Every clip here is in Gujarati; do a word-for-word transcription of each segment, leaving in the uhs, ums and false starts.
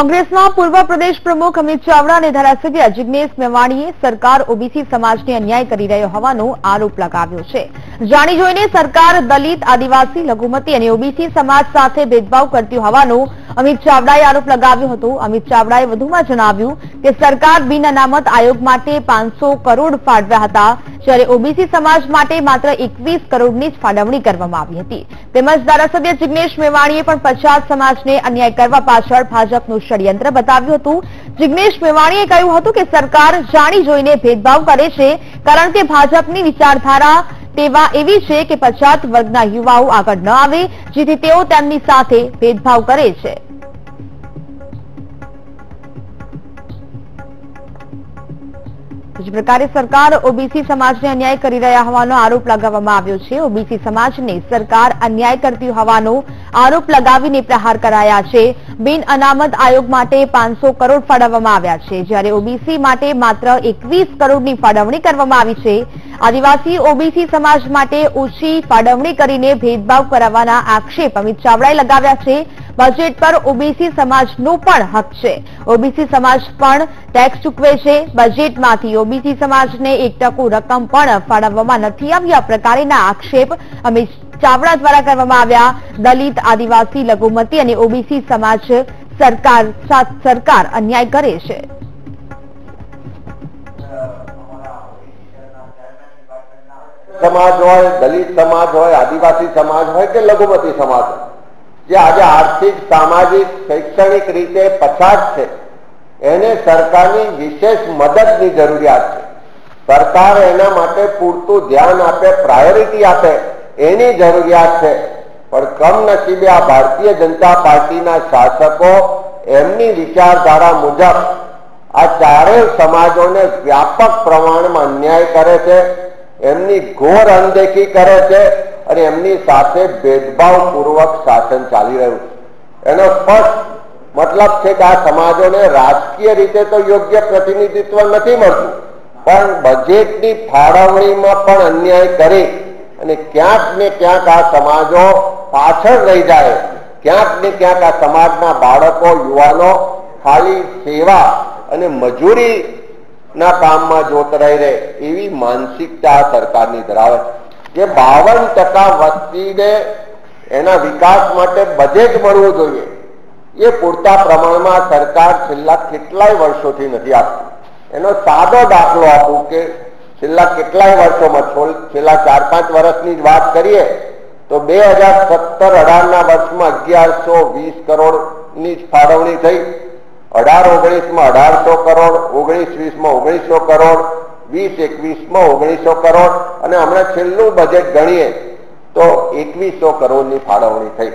કોંગ્રેસના પૂર્વ પ્રદેશ પ્રમુખ અમિત ચાવડા અને ધારાસભ્ય જિગ્નેશ મેવાણીએ સરકાર ઓબીસી સમાજને અન્યાય કરી રહ્યો હોવાનો આરોપ લગાવ્યો છે। જાણી જોઈને સરકાર દલિત, આદિવાસી, લઘુમતી અને ઓબીસી સમાજ સાથે ભેદભાવ કરતી હોવાનો અમિત ચાવડાએ આરોપ લગાવ્યો હતો। અમિત ચાવડાએ વધુમાં જણાવ્યું કે સરકાર બિન અનામત આયોગ માટે પાંચસો કરોડ ફાળવ્યા હતા, જ્યારે ઓબીસી સમાજ માટે માત્ર એકવીસ કરોડની જ ફાળવણી કરવામાં આવી હતી। તેમજ ધારાસભ્ય જિગ્નેશ મેવાણીએ પણ પછાત સમાજને અન્યાય કરવા પાછળ ભાજપનું ષડયંત્ર બતાવ્યું હતું। જિગ્નેશ મેવાણીએ કહ્યું હતું કે સરકાર જાણી જોઈને ભેદભાવ કરે છે, કારણ કે ભાજપની વિચારધારા તેવા એવી છે કે પછાત વર્ગના યુવાઓ આગળ ન આવે, જેથી તેઓ તેમની સાથે ભેદભાવ કરે છે। બીજી પ્રકારે સરકાર ઓબીસી સમાજને અન્યાય કરી રહ્યા હોવાનો આરોપ લગાવવામાં આવ્યો છે। ઓબીસી સમાજને સરકાર અન્યાય કરતી હોવાનો આરોપ લગાવીને પ્રહાર કરાયા છે। બિન અનામત આયોગ માટે પાંચસો કરોડ ફાળવવામાં આવ્યા છે, જ્યારે ઓબીસી માટે માત્ર એકવીસ કરોડની ફાળવણી કરવામાં આવી છે। આદિવાસી ઓબીસી સમાજ માટે ઓછી ફાળવણી કરીને ભેદભાવ કરાવવાના આક્ષેપ અમિત ચાવડાએ લગાવ્યા છે। બજેટ પર ઓબીસી સમાજનો પણ હક છે। ઓબીસી સમાજ પણ ટેક્સ ચૂકવે છે। બજેટમાંથી ઓબીસી સમાજને એક ટકો રકમ પણ ફાળવવામાં નથી આવી। આ પ્રકારના આક્ષેપ અમિત ચાવડા દ્વારા કરવામાં આવ્યા। દલિત, આદિવાસી, લઘુમતી અને ઓબીસી સમાજ સરકાર સરકાર અન્યાય કરે છે। समाज हो, दलित समाज हो, आदिवासी समाज हो कि लघुमती समाज हो, जे आज आर्थिक, सामाजिक, शैक्षणिक रीते पछात है, एने सरकारनी विशेष मददनी जरूरियात है। सरकार एना माटे पूरतुं ध्यान आपे, प्रायोरिटी आपे एनी जरूरियात है। पण कमनसीबे आ भारतीय जनता पार्टीना शासको एमनी विचारधारा मुजब आ चारेय समाजोने व्यापक प्रमाणमां अन्याय करे छे, एमनी घोर अनदेखी करे छे અને એમની સાથે ભેદભાવપૂર્વક શાસન ચાલી રહ્યું છે। એનો સ્પષ્ટ મતલબ છે કે આ સમાજોને રાજકીય રીતે તો યોગ્ય પ્રતિનિધિત્વ નથી મળતું, પણ બજેટની ફાળવણીમાં પણ અન્યાય કરી અને ક્યાંક ને ક્યાંક આ સમાજો પાછળ રહી જાય, ક્યાંક ને ક્યાંક આ સમાજના બાળકો, યુવાનો ખાલી સેવા અને મજૂરીના કામમાં જોતરાઈ રહે એવી માનસિકતા આ સરકારની ધરાવે છે। જે બાવન ટકા વસ્તીને એના વિકાસ માટે બજેટ મળવું જોઈએ, એ પૂરતા પ્રમાણમાં સરકાર છેલ્લા કેટલાય વર્ષોથી નથી આપતી। એનો સાદો દાખલો આપું કે છેલ્લા કેટલાય વર્ષોમાં, છેલ્લા ચાર પાંચ વર્ષની જ વાત કરીએ તો બે હજાર સત્તર અઢારના વર્ષમાં અગિયારસો વીસ કરોડની જ ફાળવણી થઈ, અઢાર ઓગણીસમાં અઢારસો કરોડ, ઓગણીસ વીસમાં ઓગણીસો કરોડ, વીસ એકવીસમાં ઓગણીસો કરોડ અને હમણાં છેલ્લું બજેટ ગણીએ તો એકવીસો કરોડની ફાળવણી થઈ।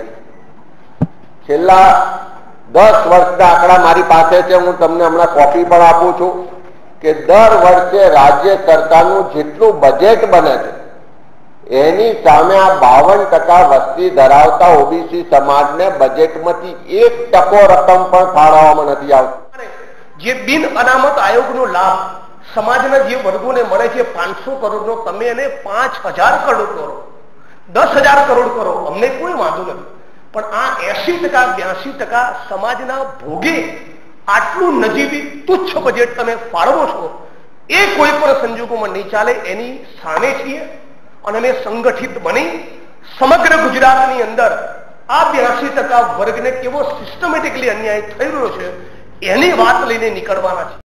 છેલ્લા દસ વર્ષના આંકડા મારી પાસે છે, હું તમને હમણાં કોપી પણ આપું છું કે દર વર્ષે રાજ્ય સરકારનું જેટલું બજેટ બને છે એની સામે આ બાવન ટકા વસ્તી ધરાવતા ઓબીસી સમાજને બજેટમાંથી એક ટકો રકમ પણ ફાળવવામાં નથી આવતી। જે બિન અનામત આયોગનો લાભ સમાજના જે વર્ગોને મળે છે પાંચસો કરોડનો, તમે એને પાંચ હજાર કરોડ કરો, દસ હજાર કરોડ કરો, અમને કોઈ વાંધો નથી, પણ આ એસી ટકા બ્યાસી ટકા સમાજના ભોગે આટલું નજીવી તુચ્છ બજેટ તમે ફાળવો છો, એ કોઈ પણ સંજોગોમાં નહીં ચાલે। એની સામે છીએ અને અમે સંગઠિત બની સમગ્ર ગુજરાતની અંદર આ બ્યાસી ટકા વર્ગને કેવો સિસ્ટમેટિકલી અન્યાય થઈ રહ્યો છે એની વાત લઈને નીકળવાના છે।